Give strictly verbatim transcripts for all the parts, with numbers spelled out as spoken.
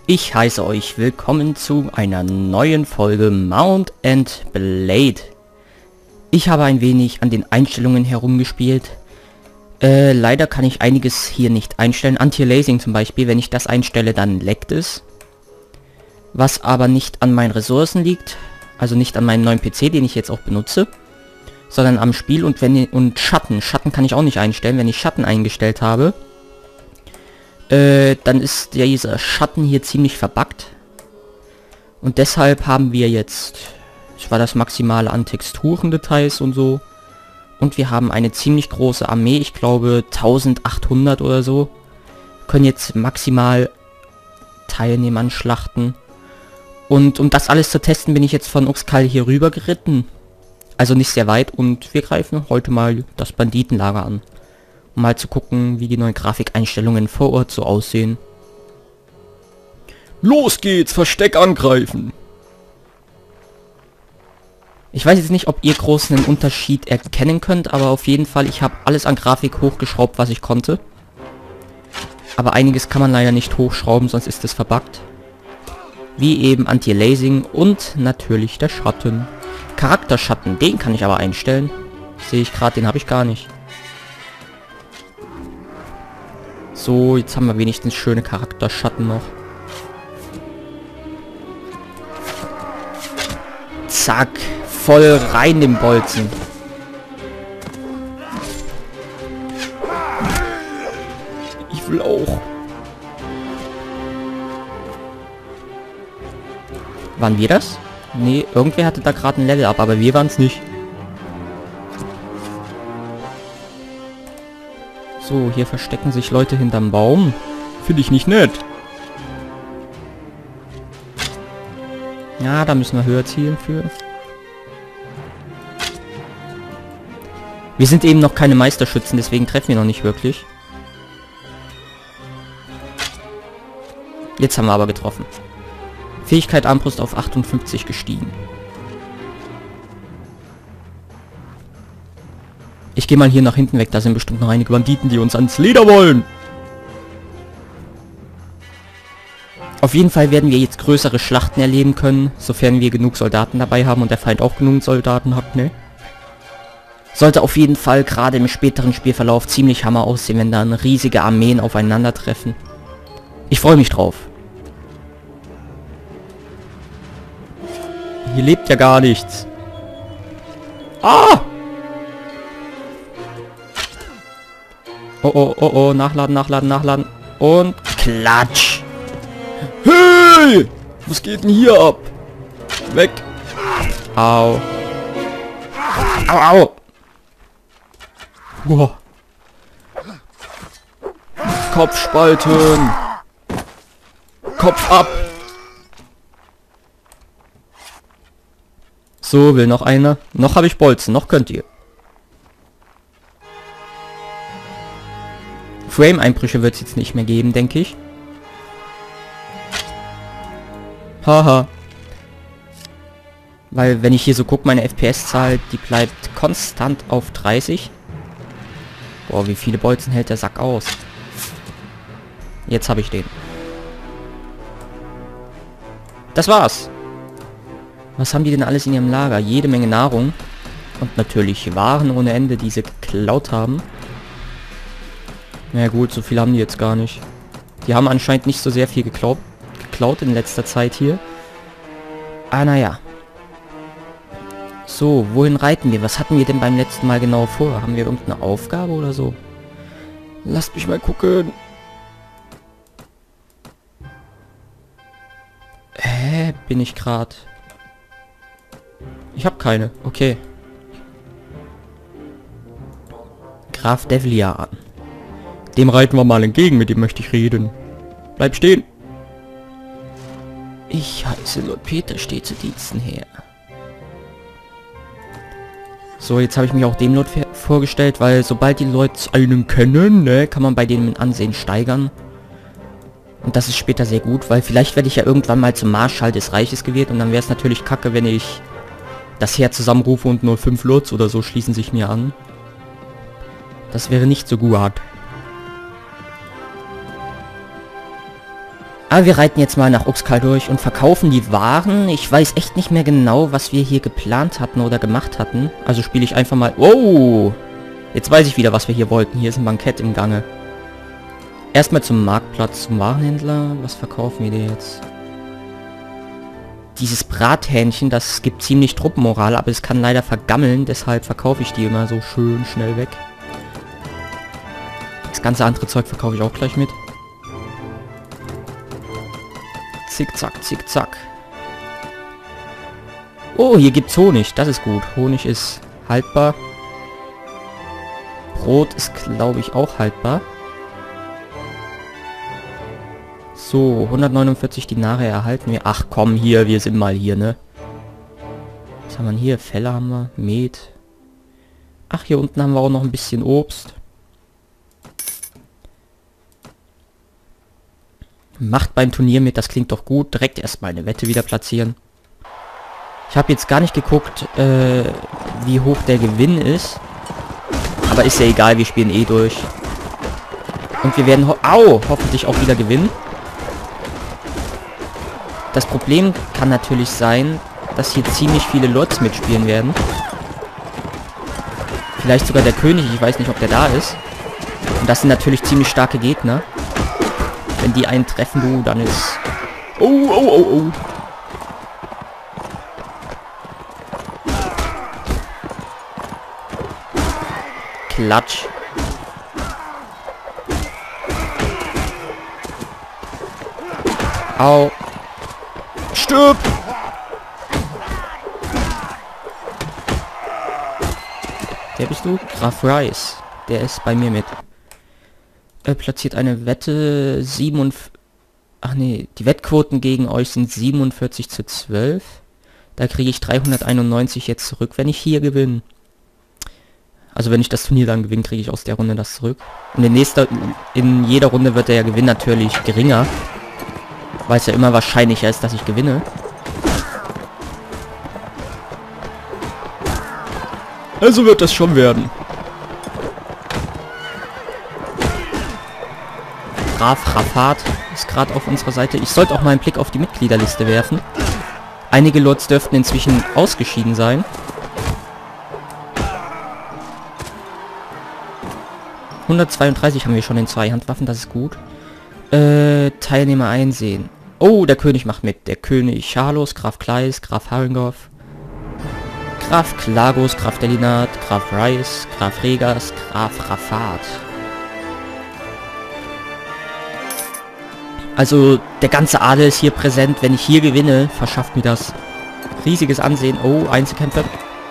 Ich heiße euch willkommen zu einer neuen Folge Mount and Blade. Ich habe ein wenig an den Einstellungen herumgespielt. Äh, leider kann ich einiges hier nicht einstellen. Anti-Aliasing zum Beispiel, wenn ich das einstelle, dann leckt es. Was aber nicht an meinen Ressourcen liegt, also nicht an meinem neuen P C, den ich jetzt auch benutze, sondern am Spiel. Und wenn und Schatten, Schatten kann ich auch nicht einstellen. Wenn ich Schatten eingestellt habe, Äh, dann ist dieser Schatten hier ziemlich verbuggt. Und deshalb haben wir jetzt, das war das Maximale an Texturendetails und so. Und wir haben eine ziemlich große Armee, ich glaube eintausendachthundert oder so. Können jetzt maximal teilnehmen an Schlachten. Und um das alles zu testen, bin ich jetzt von Uxkhal hier rüber geritten. Also nicht sehr weit, und wir greifen heute mal das Banditenlager an. Um mal zu gucken, wie die neuen Grafikeinstellungen vor Ort so aussehen. Los geht's, Versteck angreifen! Ich weiß jetzt nicht, ob ihr großen einen Unterschied erkennen könnt, aber auf jeden Fall, ich habe alles an Grafik hochgeschraubt, was ich konnte. Aber einiges kann man leider nicht hochschrauben, sonst ist es verbuggt. Wie eben Anti-Aliasing und natürlich der Schatten. Charakterschatten, den kann ich aber einstellen. Sehe ich gerade, den habe ich gar nicht. So, jetzt haben wir wenigstens schöne Charakterschatten noch. Zack, voll rein den Bolzen. Ich will auch. Waren wir das? Nee, irgendwer hatte da gerade ein Level up, aber wir waren es nicht. So, hier verstecken sich Leute hinterm Baum. Finde ich nicht nett. Ja, da müssen wir höher zielen für. Wir sind eben noch keine Meisterschützen, deswegen treffen wir noch nicht wirklich. Jetzt haben wir aber getroffen. Fähigkeit Armbrust auf achtundfünfzig gestiegen. Ich gehe mal hier nach hinten weg, da sind bestimmt noch einige Banditen, die uns ans Leder wollen. Auf jeden Fall werden wir jetzt größere Schlachten erleben können, sofern wir genug Soldaten dabei haben und der Feind auch genug Soldaten hat, ne? Sollte auf jeden Fall gerade im späteren Spielverlauf ziemlich hammer aussehen, wenn dann riesige Armeen aufeinandertreffen. Ich freue mich drauf. Hier lebt ja gar nichts. Ah! Oh, oh, oh, oh, nachladen, nachladen, nachladen. Und klatsch. Hey! Was geht denn hier ab? Weg! Au. Au, au. Wow. Kopf spalten. Kopf ab. So, will noch einer. Noch habe ich Bolzen, noch könnt ihr. Frame-Einbrüche wird es jetzt nicht mehr geben, denke ich. Haha. Weil, wenn ich hier so gucke, meine F P S-Zahl, die bleibt konstant auf dreißig. Boah, wie viele Bolzen hält der Sack aus? Jetzt habe ich den. Das war's. Was haben die denn alles in ihrem Lager? Jede Menge Nahrung. Und natürlich Waren ohne Ende, die sie geklaut haben. Na ja, gut, so viel haben die jetzt gar nicht. Die haben anscheinend nicht so sehr viel geklaut, geklaut in letzter Zeit hier. Ah, naja. So, wohin reiten wir? Was hatten wir denn beim letzten Mal genau vor? Haben wir irgendeine Aufgabe oder so? Lasst mich mal gucken. Hä? Bin ich gerade... Ich habe keine. Okay. Graf Devlian. Dem reiten wir mal entgegen, mit dem möchte ich reden. Bleib stehen. Ich heiße Lord Peter, steht zu Diensten her. So, jetzt habe ich mich auch dem Lord vorgestellt, weil sobald die Leute einen kennen, ne, kann man bei denen mit Ansehen steigern. Und das ist später sehr gut, weil vielleicht werde ich ja irgendwann mal zum Marschall des Reiches gewählt und dann wäre es natürlich kacke, wenn ich das Heer zusammenrufe und nur fünf Lords oder so schließen sich mir an. Das wäre nicht so gut. Aber wir reiten jetzt mal nach Uxkhal durch und verkaufen die Waren. Ich weiß echt nicht mehr genau, was wir hier geplant hatten oder gemacht hatten. Also spiele ich einfach mal... Wow! Jetzt weiß ich wieder, was wir hier wollten. Hier ist ein Bankett im Gange. Erstmal zum Marktplatz, zum Warenhändler. Was verkaufen wir dir jetzt? Dieses Brathähnchen, das gibt ziemlich Truppenmoral, aber es kann leider vergammeln. Deshalb verkaufe ich die immer so schön schnell weg. Das ganze andere Zeug verkaufe ich auch gleich mit. Zickzack, zickzack. Oh, hier gibt's Honig. Das ist gut. Honig ist haltbar. Brot ist, glaube ich, auch haltbar. So, hundertneunundvierzig Dinare erhalten wir. Ach komm, hier, wir sind mal hier, ne? Was haben wir hier? Felle haben wir. Met. Ach, hier unten haben wir auch noch ein bisschen Obst. Macht beim Turnier mit, das klingt doch gut. Direkt erstmal eine Wette wieder platzieren. Ich habe jetzt gar nicht geguckt, äh, wie hoch der Gewinn ist. Aber ist ja egal, wir spielen eh durch. Und wir werden ho Au, hoffentlich auch wieder gewinnen. Das Problem kann natürlich sein, dass hier ziemlich viele Lords mitspielen werden. Vielleicht sogar der König, ich weiß nicht, ob der da ist. Und das sind natürlich ziemlich starke Gegner. Wenn die einen treffen, du, dann ist... Oh, oh, oh, oh. Klatsch. Au. Stirb! Wer bist du? Graf Rice. Der ist bei mir mit. Er platziert eine Wette siebenundvierzig... Ach nee, die Wettquoten gegen euch sind siebenundvierzig zu zwölf. Da kriege ich dreihunderteinundneunzig jetzt zurück, wenn ich hier gewinne. Also wenn ich das Turnier dann gewinne, kriege ich aus der Runde das zurück. Und in, nächster, in jeder Runde wird der Gewinn natürlich geringer. Weil es ja immer wahrscheinlicher ist, dass ich gewinne. Also wird das schon werden. Graf Rafat ist gerade auf unserer Seite. Ich sollte auch mal einen Blick auf die Mitgliederliste werfen. Einige Lords dürften inzwischen ausgeschieden sein. hundertzweiunddreißig haben wir schon in Zweihandwaffen, das ist gut. Äh, Teilnehmer einsehen. Oh, der König macht mit. Der König Charlos, Graf Kleis, Graf Haringhoff, Graf Klagos, Graf Delinat, Graf Rice, Graf Regas, Graf Rafat. Also der ganze Adel ist hier präsent. Wenn ich hier gewinne, verschafft mir das riesiges Ansehen. Oh, Einzelkämpfer.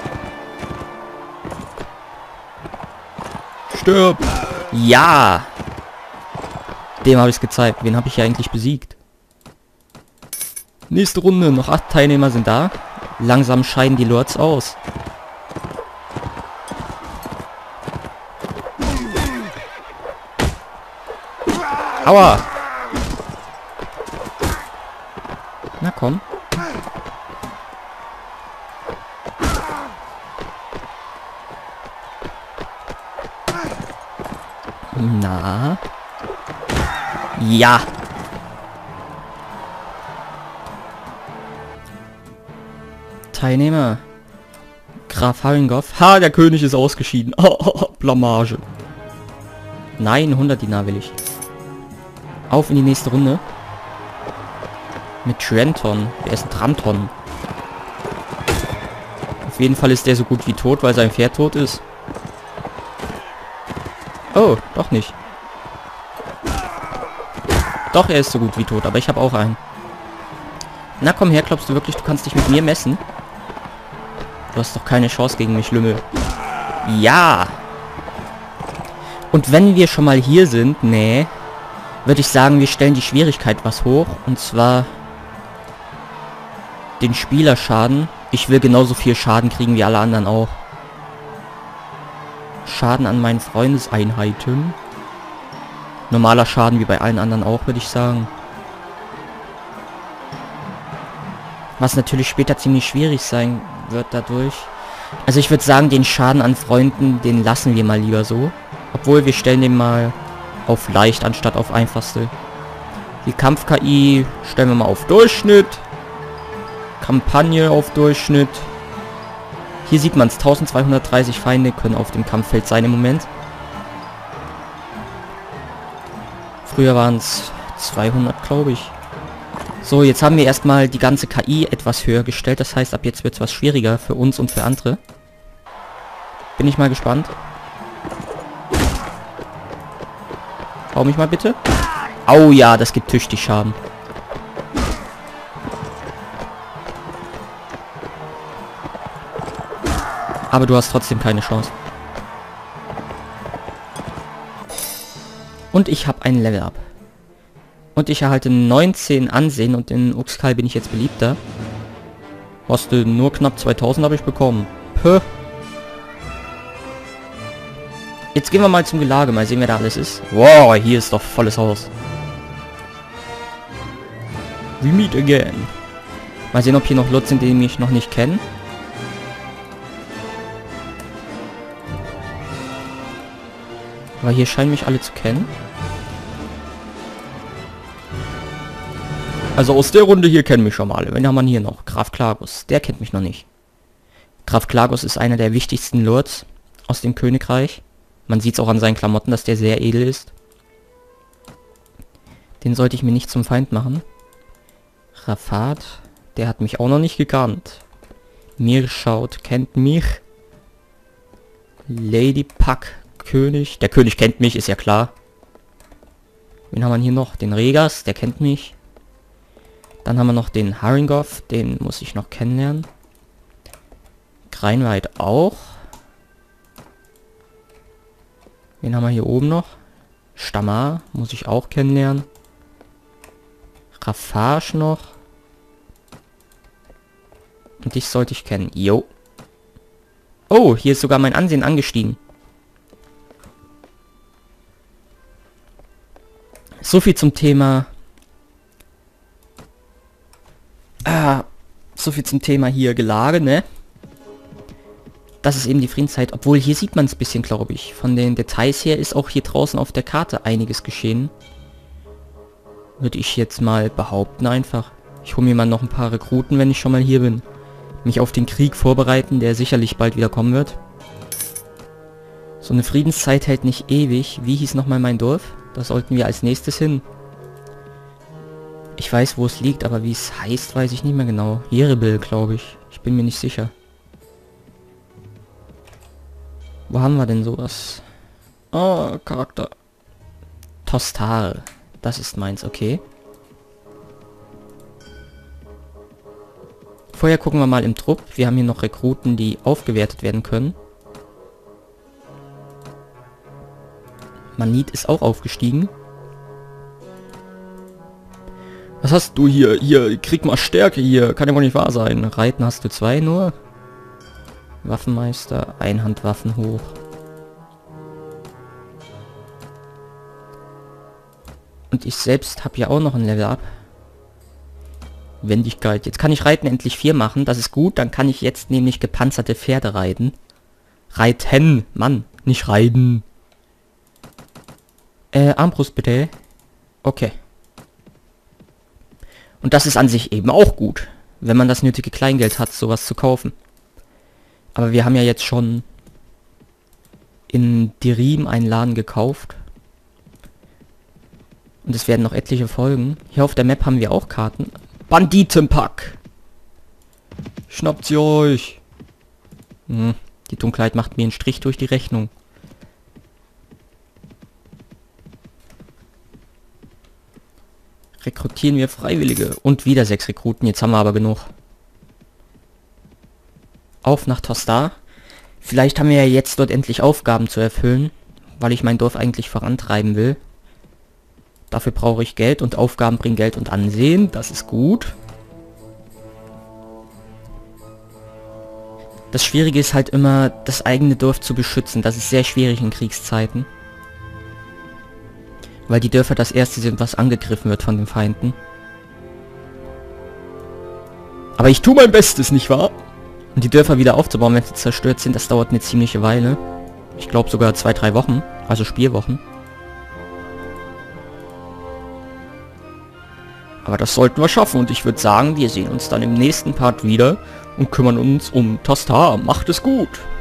Stirb! Ja! Dem habe ich es gezeigt. Wen habe ich hier eigentlich besiegt? Nächste Runde. Noch acht Teilnehmer sind da. Langsam scheiden die Lords aus. Aua! Na komm. Na. Ja. Teilnehmer. Graf Haringhoff. Ha, der König ist ausgeschieden. Oh, Blamage. Nein, hundert Dinar will ich. Auf in die nächste Runde. Mit Trenton. Wer ist ein Tranton? Auf jeden Fall ist der so gut wie tot, weil sein Pferd tot ist. Oh, doch nicht. Doch, er ist so gut wie tot, aber ich habe auch einen. Na komm her, glaubst du wirklich, du kannst dich mit mir messen? Du hast doch keine Chance gegen mich, Lümmel. Ja! Und wenn wir schon mal hier sind, nee, würde ich sagen, wir stellen die Schwierigkeit was hoch. Und zwar den Spielerschaden. Ich will genauso viel Schaden kriegen wie alle anderen auch. Schaden an meinen Freundeseinheiten. Normaler Schaden wie bei allen anderen auch, würde ich sagen. Was natürlich später ziemlich schwierig sein wird dadurch. Also ich würde sagen, den Schaden an Freunden, den lassen wir mal lieber so. Obwohl, wir stellen den mal auf leicht anstatt auf einfachste. Die Kampf-K I stellen wir mal auf Durchschnitt. Kampagne auf Durchschnitt. Hier sieht man es, eintausendzweihundertdreißig Feinde können auf dem Kampffeld sein im Moment. Früher waren es zweihundert, glaube ich. So, jetzt haben wir erstmal die ganze K I etwas höher gestellt. Das heißt, ab jetzt wird es was schwieriger für uns und für andere. Bin ich mal gespannt. Hau mich mal bitte. Oh ja, das gibt tüchtig Schaden. Aber du hast trotzdem keine Chance. Und ich habe ein Level Up. Und ich erhalte neunzehn Ansehen und in Uxkhal bin ich jetzt beliebter. Hast du nur knapp zweitausend habe ich bekommen. Puh. Jetzt gehen wir mal zum Gelage, mal sehen, wer da alles ist. Wow, hier ist doch volles Haus. We meet again. Mal sehen, ob hier noch Leute sind, die mich noch nicht kennen. Aber hier scheinen mich alle zu kennen. Also aus der Runde hier kennen mich schon mal alle. Wen haben wir hier noch? Graf Klagus. Der kennt mich noch nicht. Graf Klagus ist einer der wichtigsten Lords aus dem Königreich. Man sieht es auch an seinen Klamotten, dass der sehr edel ist. Den sollte ich mir nicht zum Feind machen. Rafat, der hat mich auch noch nicht gekannt. Mirschaut kennt mich. Lady Puck, König. Der König kennt mich, ist ja klar. Wen haben wir hier noch? Den Regas, der kennt mich. Dann haben wir noch den Haringgoth, den muss ich noch kennenlernen. Greinweit auch. Wen haben wir hier oben noch? Stammar, muss ich auch kennenlernen. Rafage noch. Und dich sollte ich kennen. Jo. Oh, hier ist sogar mein Ansehen angestiegen. So viel zum Thema... Ah, so viel zum Thema hier Gelage, ne? Das ist eben die Friedenszeit. Obwohl, hier sieht man es ein bisschen, glaube ich. Von den Details her ist auch hier draußen auf der Karte einiges geschehen. Würde ich jetzt mal behaupten einfach. Ich hole mir mal noch ein paar Rekruten, wenn ich schon mal hier bin. Mich auf den Krieg vorbereiten, der sicherlich bald wieder kommen wird. So eine Friedenszeit hält nicht ewig. Wie hieß nochmal mein Dorf? Da sollten wir als nächstes hin. Ich weiß, wo es liegt, aber wie es heißt, weiß ich nicht mehr genau. Jerebil, glaube ich. Ich bin mir nicht sicher. Wo haben wir denn sowas? Oh, Charakter. Tostare. Das ist meins, okay. Vorher gucken wir mal im Trupp. Wir haben hier noch Rekruten, die aufgewertet werden können. Manit ist auch aufgestiegen. Was hast du hier? Hier, krieg mal Stärke hier. Kann ja wohl nicht wahr sein. Reiten hast du zwei nur. Waffenmeister, Einhandwaffen hoch. Und ich selbst habe ja auch noch ein Level Up. Wendigkeit. Jetzt kann ich Reiten endlich vier machen. Das ist gut. Dann kann ich jetzt nämlich gepanzerte Pferde reiten. Reiten. Mann, nicht reiten. Äh, Armbrust bitte. Okay. Und das ist an sich eben auch gut, wenn man das nötige Kleingeld hat, sowas zu kaufen. Aber wir haben ja jetzt schon in Dirim einen Laden gekauft. Und es werden noch etliche folgen. Hier auf der Map haben wir auch Karten. Banditenpack! Schnappt sie euch! Hm, die Dunkelheit macht mir einen Strich durch die Rechnung. Rekrutieren wir Freiwillige. Und wieder sechs Rekruten. Jetzt haben wir aber genug. Auf nach Tostar. Vielleicht haben wir ja jetzt dort endlich Aufgaben zu erfüllen, weil ich mein Dorf eigentlich vorantreiben will. Dafür brauche ich Geld und Aufgaben bringen Geld und Ansehen. Das ist gut. Das Schwierige ist halt immer, das eigene Dorf zu beschützen. Das ist sehr schwierig in Kriegszeiten. Weil die Dörfer das erste sind, was angegriffen wird von den Feinden. Aber ich tue mein Bestes, nicht wahr? Und die Dörfer wieder aufzubauen, wenn sie zerstört sind, das dauert eine ziemliche Weile. Ich glaube sogar zwei, drei Wochen. Also Spielwochen. Aber das sollten wir schaffen und ich würde sagen, wir sehen uns dann im nächsten Part wieder und kümmern uns um Tostar. Macht es gut!